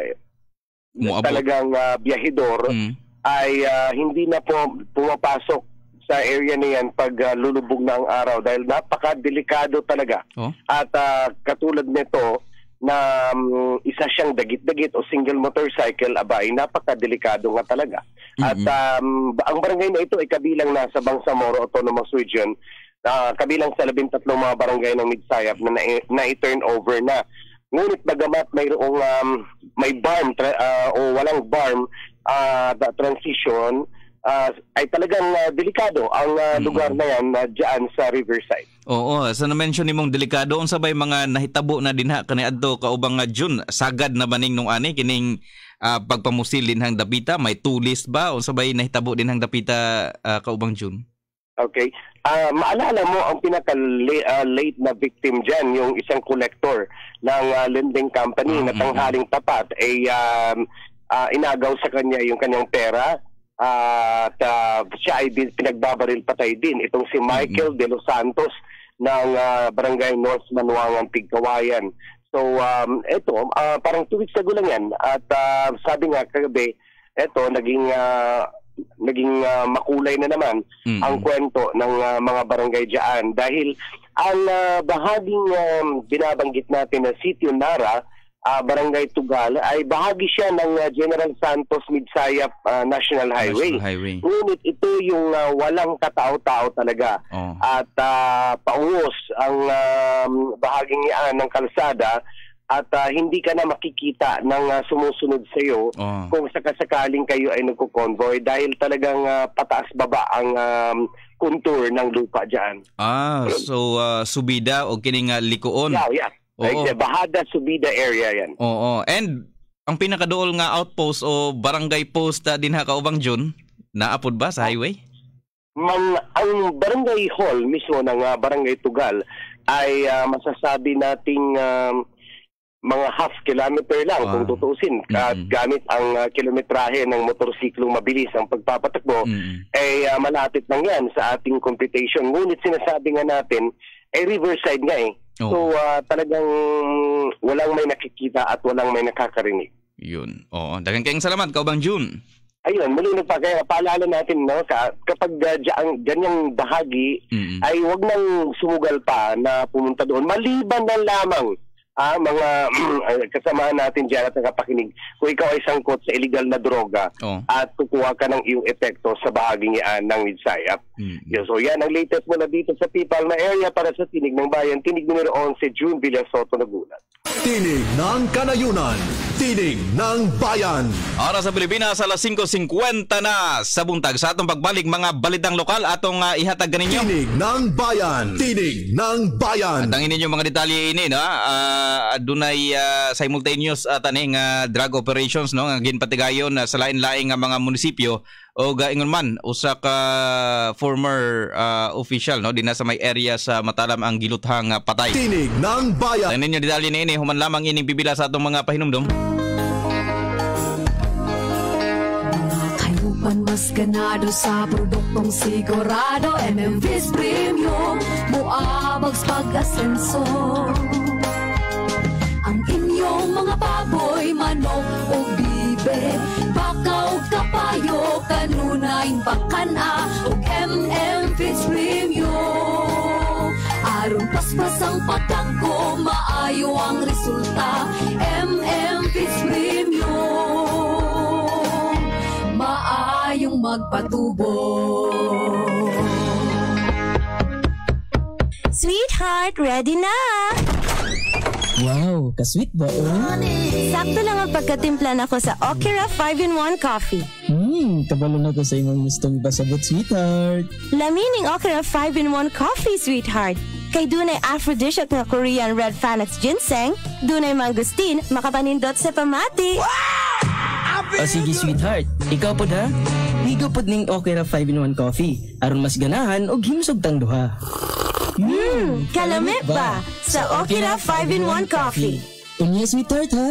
talagang uh, biyahidor, mm. ay uh, hindi na po pumapasok sa area na yan pag uh, lulubog na ang araw dahil napaka-delikado talaga. Oh. At uh, katulad nito na um, isa siyang dagit-dagit o single motorcycle, aba ay napaka-delikado nga talaga. Mm-hmm. At um, ang barangay na ito ay kabilang na sa Bangsamoro Autonomous Region, uh, kabilang sa labintatlong mga barangay ng Midsayap na na-turn over na. Ngunit bagamat mayroong um, may barm tra- uh, o walang barm uh, the transition, uh, ay talagang uh, delikado ang uh, mm-hmm. lugar na yan uh, dyan sa Riverside. Oo, sa na-mention nimong delikado, unsa bay mga nahitabo na dinha kaniadto kaubang nga June, sagad na baning nung ani kining uh, pagpamusil dinhang dapita, may tulis ba unsa bay nahitabo dinhang dapita uh, kaubang June? Okay. Uh, maalala mo ang pinaka-late uh, late na victim dyan, yung isang collector ng uh, lending company mm-hmm. na tanghaling tapat ay uh, uh, inagaw sa kanya yung kanyang pera uh, at uh, siya ay pinagbabaril patay din. Itong si Michael mm-hmm. de los Santos ng uh, Barangay North Manuangan, Pigkawayan. So um, ito, uh, parang two weeks ago lang yan at uh, sabi nga kagabi, ito naging uh, naging uh, makulay na naman mm-hmm. ang kwento ng uh, mga barangay diyan dahil ang uh, bahaging um, binabanggit natin na Sitio Nara, uh, Barangay Tugal, ay bahagi siya ng uh, General Santos Midsayap uh, National Highway. National Highway. Ngunit ito yung uh, walang katao-tao talaga. Oh. At uh, paungos ang uh, bahaging iyan ng kalsada at uh, hindi ka na makikita ng uh, sumusunod sa iyo oh. kung sakasakaling kayo ay nagko-convoy dahil talagang uh, pataas-baba ang um, contour ng lupa diyan. Ah, so uh, subida o kining uh, likuon. Yeah, yeah. Like, Bahada Subida area yan. Oo, and ang pinakaduol nga outpost o barangay post uh, din ha kaubang June, naapod ba sa highway? Man, ang barangay hall mismo ng uh, Barangay Tugal ay uh, masasabi nating um, mga half kilometer lang wow. kung tutuusin. Mm-hmm. Gamit ang uh, kilometrahe ng motorsiklong mabilis ang pagpapatakbo, mm-hmm. ay uh, malapit lang yan sa ating computation. Ngunit sinasabi nga natin, ay Riverside nga eh. Oh. So uh, talagang walang may nakikita at walang may nakakarinig. Yun. Oo. Daghang kayong salamat, kaubang June. Ayun, muli na pa, kaya paalala natin, no, kapag uh, dyan, ganyang bahagi, mm-hmm. ay wag nang sumugal pa na pumunta doon. Maliban na lamang Ah, mga kasamahan natin dyan at nakapakinig, kung ikaw ay sangkot sa illegal na droga oh. at kukuha ka ng iyong epekto sa bahaging iyan ng Midsayap. Mm-hmm. So yan ang latest mula dito sa Pipal na area para sa Tinig ng Bayan. Tinig numero eleven, June Villasoto, nagulat. Tinig ng Kanayunan, Tinig ng Bayan. Oras sa Pilipinas, alas five fifty na sa buntag. Sa atong pagbalik, mga balitang lokal atong uh, ihatag ganinyo. Tinig ng Bayan, Tinig ng Bayan. At ang ininyo mga detalye ini, no? Uh, dunay uh, simultaneous uh, taning uh, drug operations, no? Nga ginpatigayon uh, sa lain-laing nga mga munisipyo o gaingon man usa ka former uh, official, no, dinha sa may area sa Matalam ang giluthang uh, patay. Tinig ng Bayan. Tanan niyo detalye ni ini human lamang ining pipila sa atong mga pahinumdom. Kayupan mas ganado sa produktong sigurado, M M V's Premium muabags pag-asenso. Ang inyong mga pabo pakana o M M Fits Premium. Aron paspas ang patagko, maayo ang resulta. M M Fits Premium, maayong magpatubo. Sweetheart, ready na! Wow, ka-sweet ba oh? Sakto lang ang pagkatimpla na ko sa Okra five in one coffee. Hmm, kabalo na ko sa imong gustong ibasabot, sweetheart. Lamining Okra five in one coffee, sweetheart. Kay dunay aphrodisiac nga Korean red Phanex ginseng, dunay mangustin, makapanindot sa pamati. Wow! O sige, sweetheart. Ikaw po ha? Higo po ning Okra five in one coffee. Aron mas ganahan og himsog tang duha. Hmm, kalami ba sa Okra five in one coffee? Unya, sweetheart ha?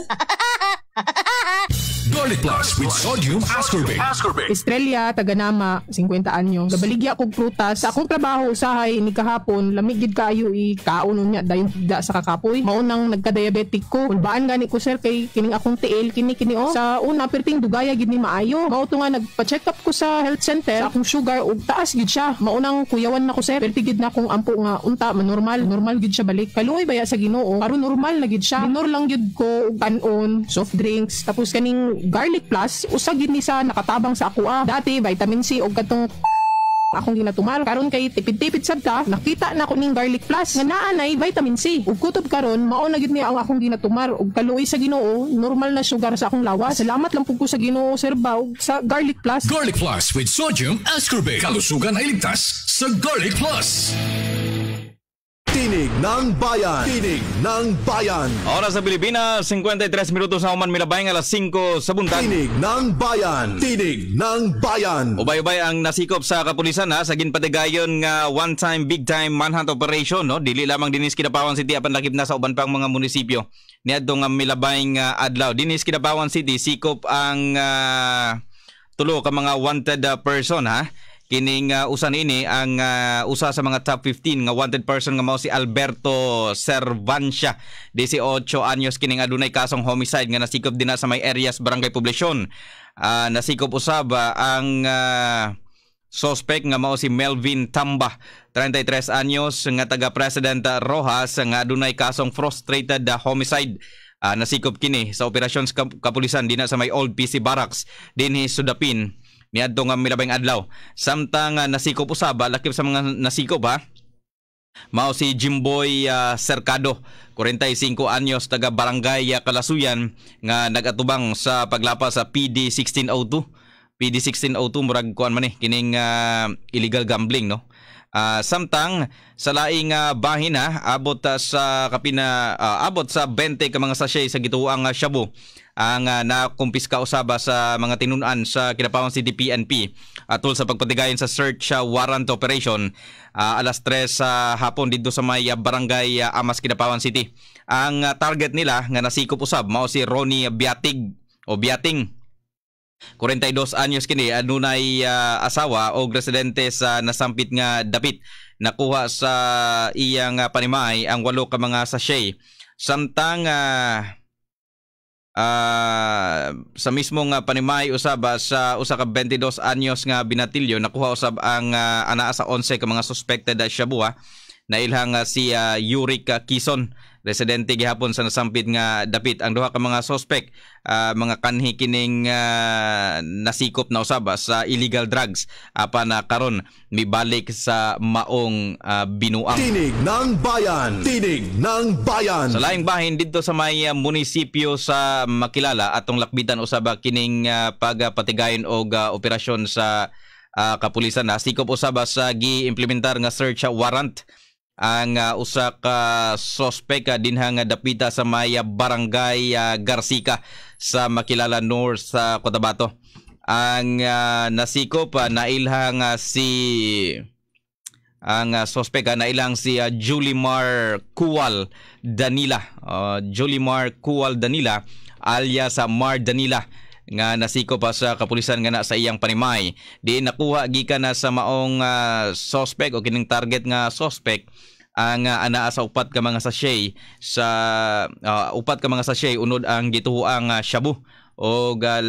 Garlic Plus with sodium ascorbate. Estrella, taganama, fifty anyos. Gabaligya kog prutas. Sa akong trabaho usahay ni kahapon, lamig gid kayo i kaon unya dayon da sa kakapoy. Maunang nagka-diabetic ko. Kulbaan gani ko sir kay kining akong tiil kini kini oh. Sa una perting dugaya gid ni maayo. Mao to nga nagpa-check up ko sa health center. Sa akong sugar ug taas gid siya. Maunang kuyawan na ko sir. Perti gid na akong ampo nga unta man normal. Normal gid siya balik. Kaluoy baya sa Ginoo. Karon normal na gid siya. Minor lang gid ko og kanon, soft drinks, tapos kaning Garlic Plus, usag gid ni sa nakatabang sa ako ah. Dati vitamin C og katong akong ginatumar. Karon kay tipid-tipid sad ka, nakita na ko ning Garlic Plus nga naa nay vitamin C. Ug kutob karon mao na gid ni ang akong ginatumar og kaluoy sa Ginoo, normal na sugar sa akong lawas. Salamat lang pud ko sa Ginoo sir ba og sa Garlic Plus. Garlic Plus with sodium ascorbate. Kalusugan ay ligtas sa Garlic Plus. Tinig ng Bayan. Tinig ng Bayan. Oras sa Pilipinas, fifty-three minutos na human milabay ng alas five sa buntag. Tinig ng Bayan. Tinig ng Bayan. Ubay-ubay ang nasikop sa kapulisan ha, sa ginpatigayon nga one-time, big-time manhunt operation. No? Dili lamang dinis Kidapawan City apan lakip na sa uban pang mga munisipyo. Niadto nga milabay nga adlaw. Dinis Kidapawan City, sikop ang uh, tulo ka mga wanted uh, person ha. Kining uh, usa ini ang uh, usa sa mga top fifteen nga wanted person nga mao si Alberto Cervancia, eighteen anyos, kining adunay kasong homicide nga nasikop din na sa may areas barangay Poblacion. Uh, nasikop usab uh, ang uh, suspect nga mao si Melvin Tamba, thirty-three anyos, nga taga President Rojas, nga adunay kasong frustrated uh, homicide. Uh, nasikop kini sa operasyon sa kapulisan dinha sa may Old P C Barracks dinhi Sudapin niadto nga milabayng adlaw. Samtang uh, nasikop usaba lakip sa mga nasikop ha, mao si Jimboy uh, Cercado, forty-five anyos, taga Barangay uh, Kalasuyan, nga nagatubang sa paglapas sa P D sixteen oh two. P D sixteen oh two murag kuan man eh kining uh, illegal gambling no. Uh, samtang sa laing uh, bahin ha, abot uh, sa kapina uh, abot sa twenty ka mga sachet sa gituang uh, shabu ang uh, nakumpiska usaba sa mga tinun-an sa Kidapawan City P N P atol sa pagpatigayon sa search uh, warrant operation uh, alas tres sa uh, hapon dito sa may uh, barangay uh, Amas, Kidapawan City. Ang uh, target nila nga nasikop usab mao si Ronnie Biatig o Biating, forty-two anyos kini, adunay uh, asawa o residente sa nasampit nga dapit. Nakuha sa iyang uh, panimay ang walo ka mga sachet. Samtang uh, Uh, sa mismong uh, panimay usab sa usa ka twenty-two anyos nga binatilyo, nakuha usab ang uh, anaa sa eleven ka mga suspected uh, shabu ha. Nailhang uh, si uh, Yurik uh, Kison, residente gihapon sa nasampit nga dapit. Ang duha ka mga suspect uh, mga kanhi kining uh, nasikop na usab sa illegal drugs apan na uh, karon mibalik sa maong uh, binuang. Tinig ng Bayan. Tinig ng Bayan. Sa laing bahin dito sa may uh, munisipyo sa Makilala atong lakbitan usab kining uh, pagpatigayon og uh, operasyon sa uh, kapulisan. Nasikop usab sa gi-implementar nga search warrant ang uh, usa ka suspect uh, dinhang uh, dapita sa may uh, barangay uh, Garcica sa Makilala North sa uh, Cotabato. Ang uh, nasikop uh, nailhang uh, si ang uh, suspect uh, nailang si uh, Julimar Kuwal Danila, uh, Julimar Kuwal Danila alias uh, Mar Danila, nga nasikop pa sa kapulisan nga na sa iyang panimay. Di nakuha gikan na sa maong uh, suspect o kining target nga suspect ang uh, anaa sa upat ka mga sachet sa uh, upat ka mga sachet unod ang gituoang uh, shabu o gal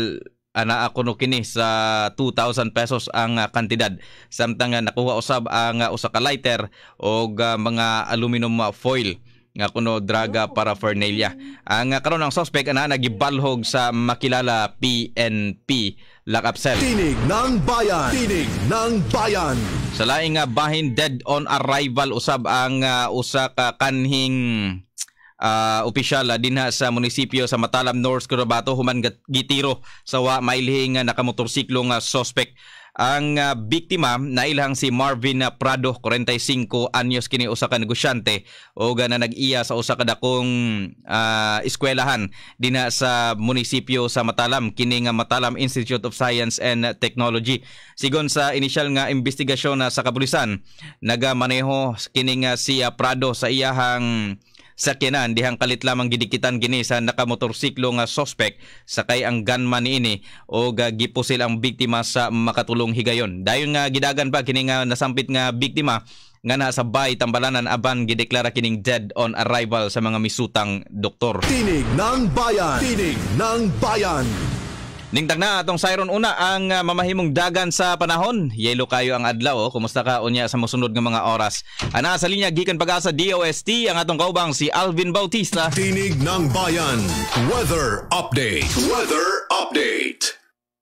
ana ako no kini sa two thousand pesos ang uh, kantidad. Samtang uh, nakuha usab ang uh, usa ka lighter o uh, mga aluminum uh, foil nga kuno draga paraphernalia. Ang uh, karon ang suspect ana nagibalhog sa makilala P N P lock-up cell. Tinig ng Bayan. Tinig ng Bayan. Sa laing uh, bahin dead on arrival usab ang uh, usa ka kanhing Uh, opisyal uh, dinha sa munisipyo sa Matalam North, Cotabato human gitiro sa wa mailhing uh, nakamotorsiklo nga suspect. Ang uh, biktima nailhang si Marvin uh, Prado, forty-five anyos kini usa ka negosyante o na nag-iya sa usa ka dakong uh, eskwelahan dinha sa munisipyo sa Matalam kini nga Matalam Institute of Science and Technology. Sigon sa inisyal nga investigasyon uh, sa kapulisan, nagamaneho kini nga si uh, Prado sa iyahang sakyanan dihang kalit lamang gidikitan gini sa nakamotorsiklo nga suspect sakay ang gunman niini o gipusil ang biktima sa makatulong higayon. Dayon nga gidagan pa kini nga nasampit nga biktima nga nasa bay Tambalanan aban gideklara kining dead on arrival sa mga misutang doktor. Tinig ng Bayan. Tinig ng Bayan. Ningtag na atong siron una ang uh, mamahimong dagan sa panahon. Yelo kayo ang adlaw. Oh. Kumusta ka unya sa mosunod nga mga oras? Ana sa linya gikan Pag-asa D O S T ang atong kaubang si Alvin Bautista. Tinig ng Bayan. Weather update. Weather update.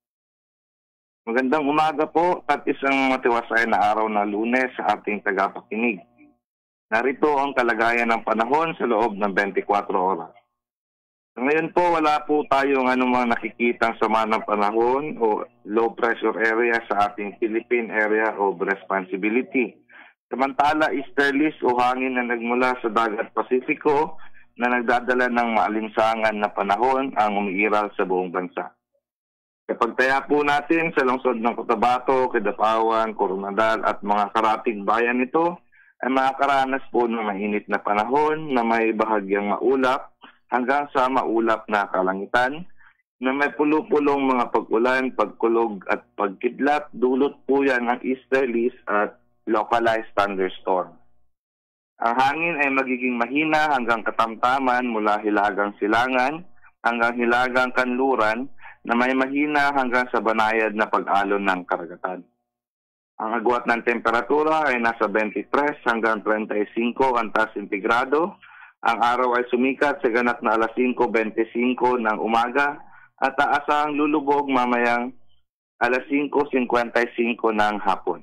Magandang umaga po at isang matiwasay na araw na Lunes sa ating tagapakinig. Narito ang kalagayan ng panahon sa loob ng twenty-four oras. Ngayon po, wala po tayong anumang nakikitang sama ng panahon o low pressure area sa ating Philippine Area of Responsibility. Samantala, easterlies o hangin na nagmula sa dagat Pasifiko na nagdadala ng maalinsangan na panahon ang umiiral sa buong bansa. Kapag taya po natin sa lungsod ng Cotabato, Kidapawan, Coronadal at mga karating bayan nito, ay makakaranas po ng mainit na panahon na may bahagyang maulap hanggang sa maulap na kalangitan na may pulo-pulong mga pag-ulan, pagkulog at pagkidlat. Dulot po yan ng easterlies at localized thunderstorm. Ang hangin ay magiging mahina hanggang katamtaman mula Hilagang Silangan hanggang Hilagang Kanluran na may mahina hanggang sa banayad na pag-alon ng karagatan. Ang agwat ng temperatura ay nasa twenty-three hanggang thirty-five antas sentigrado. Ang araw ay sumikat sa ganap na alas five twenty-five ng umaga at aasahang lulubog mamayang alas five fifty-five ng hapon.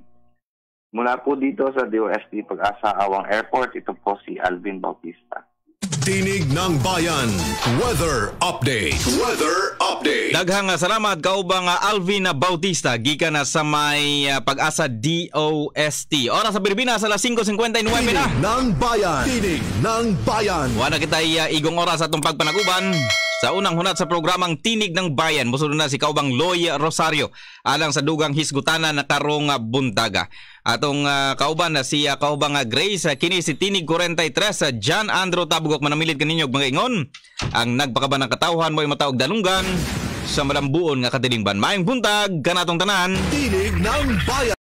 Mula po dito sa D O S T Pag-asa Awang Airport, ito po si Alvin Bautista. Tinig ng Bayan. Weather update. Weather update. Daghang salamat kaubang Alvin Bautista gikan na sa may uh, Pag-asa D O S T. Oras sa Pilipinas alas five fifty-nine na. Tinig ng Bayan. Tinig ng Bayan. Wala kita uh, igong oras atong pagpanaguban. Sa unang hunat sa programang Tinig ng Bayan, musunod na si kaubang Loy Rosario alang sa dugang hisgutana na karong buntaga. Atong uh, kauban na si uh, kaubang uh, Grace, uh, kini si Tinig forty-three sa uh, John Andrew Tabugok manamilit kaninyog mga ingon. Ang nagpakaban ng katawhan mo ay mataog dalunggan sa malambuon nga katilingban. Maayong buntag kanatong tanan. Tinig ng Bayan.